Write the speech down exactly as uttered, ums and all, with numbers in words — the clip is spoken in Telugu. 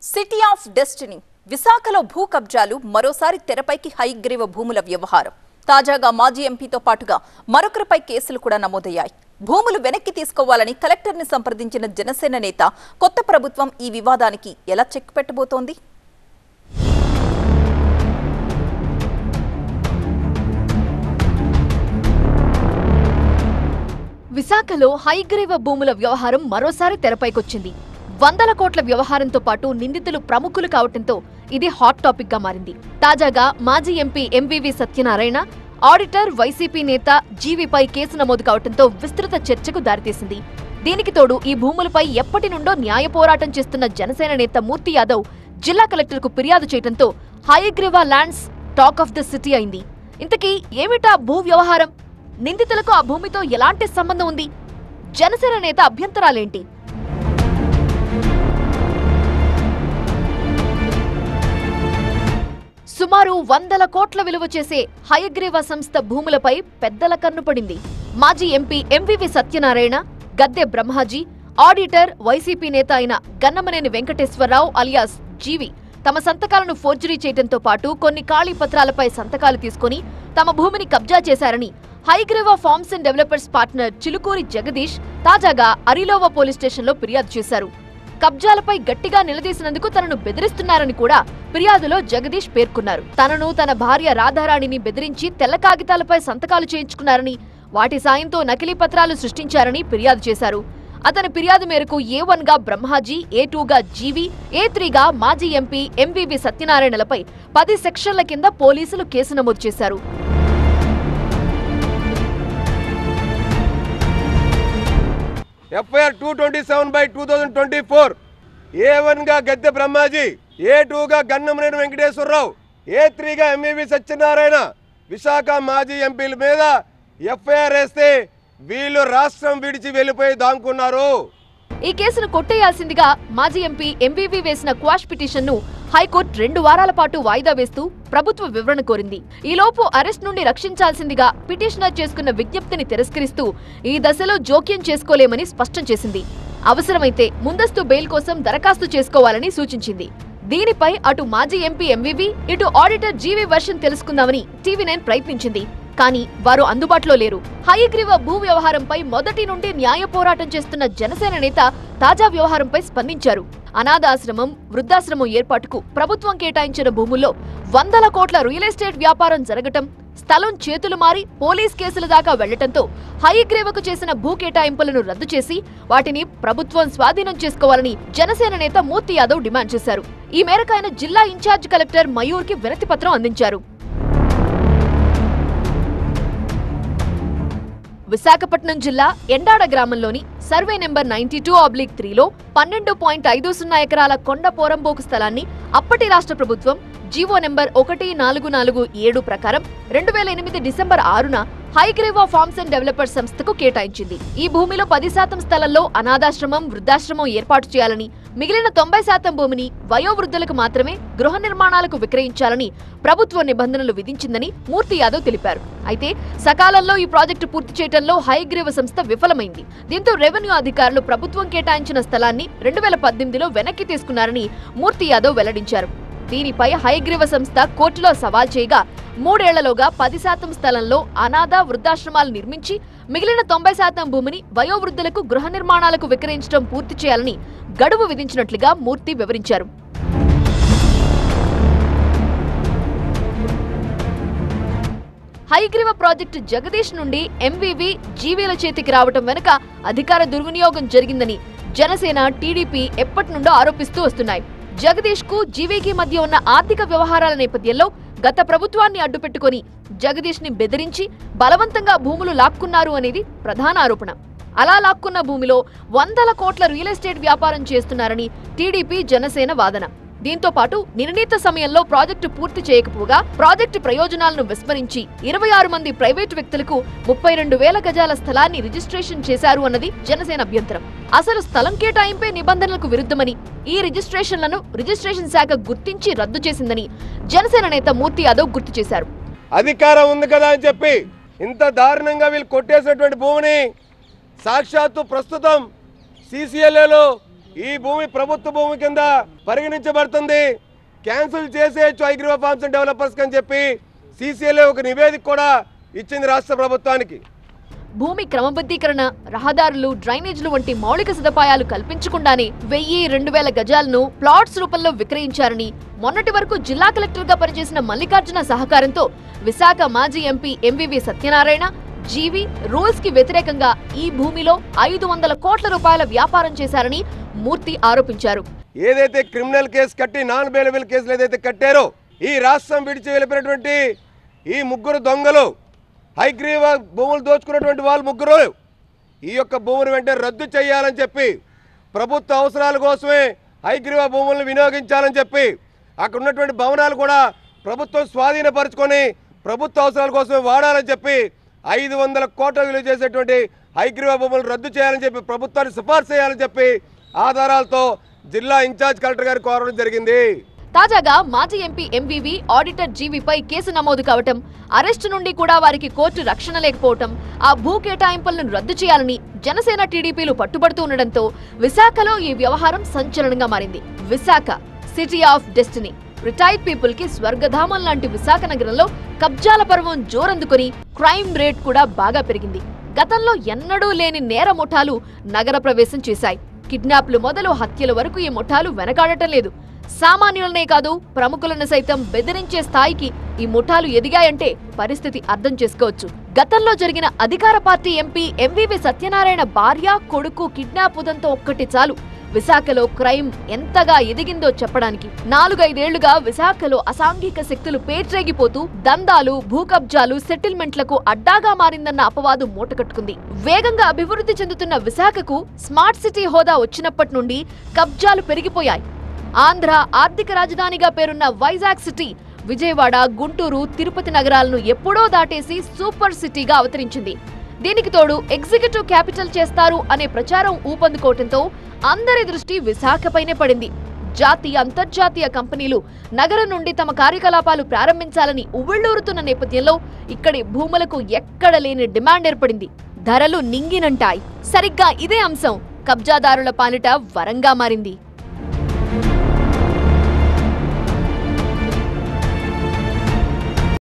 సిటీ ఆఫ్ డెస్టినీ విశాఖలో భూ కబ్జాలు మరోసారి తెరపైకి హైగ్రీవ భూముల వ్యవహారం. తాజాగా మాజీ ఎంపీతో పాటుగా మరొకరిపై కేసులు కూడా నమోదయ్యాయి. భూములు వెనక్కి తీసుకోవాలని కలెక్టర్ని సంప్రదించిన జనసేన నేత కొత్త ప్రభుత్వం ఈ వివాదానికి ఎలా చెక్ పెట్టబోతోంది? విశాఖలో హైగ్రీవ భూముల వ్యవహారం మరోసారి తెరపైకొచ్చింది. వందల కోట్ల వ్యవహారంతో పాటు నిందితులు ప్రముఖులు కావటంతో ఇది హాట్ టాపిక్ గా మారింది. తాజాగా మాజీ ఎంపీ ఎంవీవీ సత్యనారాయణ, ఆడిటర్, వైసీపీ నేత జీవీపై కేసు నమోదు కావడంతో విస్తృత చర్చకు దారితీసింది. దీనికి తోడు ఈ భూములపై ఎప్పటి నుండో న్యాయ పోరాటం చేస్తున్న జనసేన నేత మూర్తి యాదవ్ జిల్లా కలెక్టర్కు ఫిర్యాదు చేయడంతో Hayagriva lands talk of the city అయింది. ఇంతకీ ఏమిటా భూ వ్యవహారం? నిందితులకు ఆ భూమితో ఎలాంటి సంబంధం ఉంది? జనసేన నేత అభ్యంతరాలేంటి? సుమారు వందల కోట్ల విలువ చేసే హయగ్రీవ సంస్థ భూములపై పెద్దల కన్ను పడింది. మాజీ ఎంపీ ఎంవీవీ సత్యనారాయణ, గద్దె బ్రహ్మాజీ, ఆడిటర్, వైసీపీ నేత అయిన గన్నమనేని వెంకటేశ్వరరావు అలియాస్ జీవి తమ సంతకాలను ఫోర్జరీ చేయడంతో పాటు కొన్ని ఖాళీ పత్రాలపై సంతకాలు తీసుకుని తమ భూమిని కబ్జా చేశారని Hayagriva farms and developers partner Chilukuri Jagadish తాజాగా అరిలోవ పోలీస్ స్టేషన్లో ఫిర్యాదు చేశారు. కబ్జాలపై గట్టిగా నిలదీసినందుకు తనను బెదిరిస్తున్నారని కూడా ఫిర్యాదులో జగదీష్ పేర్కొన్నారు. తనను తన భార్య రాధారాణిని బెదిరించి తెల్ల కాగితాలపై సంతకాలు చేయించుకున్నారని, వాటి సాయంతో నకిలీ పత్రాలు సృష్టించారని ఫిర్యాదు చేశారు. అతని ఫిర్యాదు మేరకు ఏ వన్ గా బ్రహ్మాజీ, ఏ టూ గా జీవి, ఏ త్రీ గా మాజీ ఎంపీ ఎంవీవీ సత్యనారాయణలపై పది సెక్షన్ల కింద పోలీసులు కేసు నమోదు చేశారు. FIR two twenty seven by two thousand twenty four A one గా గద్దె బ్రహ్మాజీ, ఏ టూ గా గన్నమనేని వెంకటేశ్వరరావు, ఏ త్రీ గా ఎంవీవీ సత్యనారాయణ విశాఖ మాజీ ఎంపీల మీద ఎఫ్ఐఆర్ వేస్తే వీళ్ళు రాష్ట్రం విడిచి వెళ్లిపోయి దాంకున్నారు. ఈ కేసును కొట్టేయాల్సిందిగా మాజీ ఎంపీ ఎంవీవీ వేసిన క్వాష్ పిటిషన్ ను హైకోర్టు రెండు వారాల పాటు వాయిదా వేస్తూ ప్రభుత్వ వివరణ కోరింది. ఈలోపు అరెస్ట్ నుండి రక్షించాల్సిందిగా పిటిషనర్ చేసుకున్న విజ్ఞప్తిని తిరస్కరిస్తూ ఈ దశలో జోక్యం చేసుకోలేమని స్పష్టం చేసింది. అవసరమైతే ముందస్తు బెయిల్ కోసం దరఖాస్తు చేసుకోవాలని సూచించింది. దీనిపై అటు మాజీ ఎంపీ ఎంవీవీ, ఇటు ఆడిటర్ జీవీ వర్షన్ తెలుసుకుందామని టీవీ నైన్ ప్రయత్నించింది. కానీ వారు అందుబాటులో లేరు. హయగ్రీవ భూ వ్యవహారంపై మొదటి నుండి న్యాయ పోరాటం చేస్తున్న జనసేన నేత తాజా వ్యవహారంపై స్పందించారు. అనాథాశ్రమం, వృద్ధాశ్రమం ఏర్పాటుకు ప్రభుత్వం కేటాయించిన భూముల్లో వందల కోట్ల రియల్ ఎస్టేట్ వ్యాపారం జరగటం, స్థలం చేతులు మారి పోలీస్ కేసుల దాకా వెళ్లటంతో హయగ్రీవకు చేసిన భూ కేటాయింపులను రద్దు చేసి వాటిని ప్రభుత్వం స్వాధీనం చేసుకోవాలని జనసేన నేత మూర్తి యాదవ్ డిమాండ్ చేశారు. ఈ మేరకు ఆయన జిల్లా ఇన్ఛార్జ్ కలెక్టర్ మయూర్ కి వినతి పత్రం అందించారు. విశాఖపట్నం జిల్లా ఎండాడ గ్రామంలోని survey number ninety two oblique త్రీలో పన్నెండు పాయింట్ ఐదు సున్నా ఎకరాల కొండ పోరంబోకు స్థలాన్ని అప్పటి రాష్ట్ర ప్రభుత్వం జీవో నెంబర్ ఒకటి నాలుగు నాలుగు ఏడు ప్రకారం రెండు వేల ఎనిమిది డిసెంబర్ ఆరున హైగ్రీవ ఫార్మ్స్ అండ్ డెవలపర్స్ సంస్థకు కేటాయించింది. ఈ భూమిలో పది శాతం స్థలంలో అనాథాశ్రమం, వృద్ధాశ్రమం ఏర్పాటు చేయాలని, మిగిలిన తొంభై శాతం భూమిని వయోవృద్ధులకు మాత్రమే గృహ నిర్మాణాలకు విక్రయించాలని ప్రభుత్వ నిబంధనలు విధించిందని మూర్తి యాదవ్ తెలిపారు. అయితే సకాలంలో ఈ ప్రాజెక్టు పూర్తి చేయడంలో హైగ్రీవ సంస్థ విఫలమైంది. దీంతో రెవెన్యూ అధికారులు ప్రభుత్వం కేటాయించిన స్థలాన్ని రెండు వేల పద్దెనిమిదిలో వెనక్కి తీసుకున్నారని మూర్తి యాదవ్ వెల్లడించారు. దీనిపై హైగ్రీవ సంస్థ కోర్టులో సవాల్ చేయగా మూడేళ్లలోగా పది శాతం స్థలంలో అనాథ, వృద్ధాశ్రమాలు నిర్మించి మిగిలిన తొంభై శాతం భూమిని వయోవృద్ధులకు గృహ నిర్మాణాలకు విక్రయించడం పూర్తి చేయాలని గడువు విధించినట్లుగా మూర్తి వివరించారు. హైగ్రీవ ప్రాజెక్టు జగదీష్ నుండి ఎంవీవీ, జీవీల చేతికి రావటం వెనుక అధికార దుర్వినియోగం జరిగిందని జనసేన, టీడీపీ ఎప్పటి నుండో ఆరోపిస్తూ వస్తున్నాయి. జగదీష్ కు జీవీకి మధ్య ఉన్న ఆర్థిక వ్యవహారాల నేపథ్యంలో గత ప్రభుత్వాన్ని అడ్డుపెట్టుకుని జగదీష్ ని బెదిరించి బలవంతంగా భూములు లాక్కున్నారు అనేది ప్రధాన ఆరోపణ. అలా లాక్కున్న భూమిలో వందల కోట్ల రియల్ ఎస్టేట్ వ్యాపారం చేస్తున్నారని టీడీపీ, జనసేన వాదన. దీంతో పాటు నిర్ణీత సమయంలో ప్రాజెక్టు పూర్తి చేయకపోగా ప్రాజెక్టు ప్రయోజనాలను విస్మరించి ఇరవై ఆరు మంది ప్రైవేటు వ్యక్తులకు ముప్పై రెండు వేల గజాల స్థలాన్ని రిజిస్ట్రేషన్ చేశారు అన్నది జనసేన అభ్యంతరం. అసలు స్థలం కేటాయింపే నిబంధనలకు విరుద్ధమని, ఈ రిజిస్ట్రేషన్లను రిజిస్ట్రేషన్ శాఖ గుర్తించి రద్దు చేసిందని జనసేన నేత మూర్తి యాదవ్ గుర్తు చేశారు. అధికారం ఉంది కదా అని చెప్పి ఇంత దారుణంగా వీళ్ళు కొట్టేసినటువంటి భూమిని సాక్షాత్తు ప్రస్తుతం సీసీఎల్ఏలో ఈ భూమి ప్రభుత్వ భూమి కింద పరిగణించబడుతుంది, క్యాన్సిల్ చేసేయచ్చు ఐగ్రీవ ఫార్మ్స్ అండ్ డెవలపర్స్ అని చెప్పి సీసీఎల్ఏ ఒక నివేదిక కూడా ఇచ్చింది రాష్ట్ర ప్రభుత్వానికి. భూమి క్రమబద్ధీకరణ, రహదారులు, డ్రైనేజీలు వంటి మౌలిక సదుపాయాలు కల్పించకుండానే వెయ్యి రెండు వేల గజాలను ప్లాట్స్ రూపంలో విక్రయించారని మొన్నటి వరకు జిల్లా కలెక్టర్ గా పనిచేసిన మల్లికార్జున సహకారంతో విశాఖ మాజీ ఎంపీ ఎంవీవీ సత్యనారాయణ, జీవి రూల్స్ కి వ్యతిరేకంగా ఈ భూమిలో ఐదు వందల కోట్ల రూపాయల వ్యాపారం చేశారని మూర్తి ఆరోపించారు. ఏదైతే క్రిమినల్ కేసు కట్టి నాన్ బెయిలబుల్ కేసులు ఏదైతే కట్టారో ఈ రాష్ట్రం విడిచి వెళ్ళిపోయినటువంటి ఈ ముగ్గురు దొంగలు, హైగ్రీవ భూములు దోచుకున్నటువంటి వాళ్ళు ముగ్గురు ఈ యొక్క భూములు వెంటనే రద్దు చేయాలని చెప్పి, ప్రభుత్వ అవసరాల కోసమే హైగ్రీవ భూములను వినియోగించాలని చెప్పి, అక్కడ ఉన్నటువంటి భవనాలు కూడా ప్రభుత్వం స్వాధీనపరుచుకొని ప్రభుత్వ అవసరాల కోసమే వాడాలని చెప్పి ఐదు వందల కోట్ల విలువ చేసేటువంటి హైగ్రీవ భూములు రద్దు చేయాలని చెప్పి ప్రభుత్వాన్ని సిఫార్సు చేయాలని చెప్పి ఆధారాలతో జిల్లా ఇన్ఛార్జ్ కలెక్టర్ గారు కోరడం జరిగింది. తాజాగా మాజీ ఎంపీ ఎంవీవీ, ఆడిటర్ జీవీపై కేసు నమోదు కావటం, అరెస్టు నుండి కూడా వారికి కోర్టు రక్షణ లేకపోవటం, ఆ భూ కేటాయింపులను రద్దు చేయాలని జనసేన టీడీపీలు పట్టుబడుతూ ఉండడంతో విశాఖలో ఈ వ్యవహారం సంచలనంగా మారింది. Visakha city of destiny, retired people కి స్వర్గధామం లాంటి విశాఖ నగరంలో కబ్జాల పర్వం జోరందుకుని క్రైమ్ రేట్ కూడా బాగా పెరిగింది. గతంలో ఎన్నడూ లేని నేర ముఠాలు నగర ప్రవేశం చేశాయి. కిడ్నాప్లు మొదలు హత్యల వరకు ఈ ముఠాలు వెనకాడటం లేదు. సామాన్యులనే కాదు, ప్రముఖులను సైతం బెదిరించే స్థాయికి ఈ ముఠాలు ఎదిగాయంటే పరిస్థితి అర్థం చేసుకోవచ్చు. గతంలో జరిగిన అధికార పార్టీ ఎంపీ ఎంవీవీ సత్యనారాయణ భార్య, కొడుకు కిడ్నాప్ ఉదంతో ఒక్కటి చాలు విశాఖలో క్రైమ్ ఎంతగా ఎదిగిందో చెప్పడానికి. నాలుగైదేళ్లుగా విశాఖలో అసాంఘిక శక్తులు పేట్రేగిపోతూ దందాలు, భూ కబ్జాలు, సెటిల్మెంట్లకు అడ్డాగా మారిందన్న అపవాదు మూటకట్టుకుంది. వేగంగా అభివృద్ధి చెందుతున్న విశాఖకు స్మార్ట్ సిటీ హోదా వచ్చినప్పటి నుండి కబ్జాలు పెరిగిపోయాయి. ఆంధ్ర ఆర్థిక రాజధానిగా పేరున్న వైజాగ్ సిటీ విజయవాడ, గుంటూరు, తిరుపతి నగరాలను ఎప్పుడో దాటేసి సూపర్ సిటీగా అవతరించింది. దీనికి తోడు ఎగ్జిక్యూటివ్ క్యాపిటల్ చేస్తారు అనే ప్రచారం ఊపందుకోవటంతో అందరి దృష్టి విశాఖపైనే పడింది. జాతీయ, అంతర్జాతీయ కంపెనీలు నగరం నుండి తమ కార్యకలాపాలు ప్రారంభించాలని ఉవ్విళ్లూరుతున్న నేపథ్యంలో ఇక్కడి భూములకు ఎక్కడ లేని డిమాండ్ ఏర్పడింది. ధరలు నింగినంటాయి. సరిగ్గా ఇదే అంశం కబ్జాదారుల పాలిట వరంగా మారింది.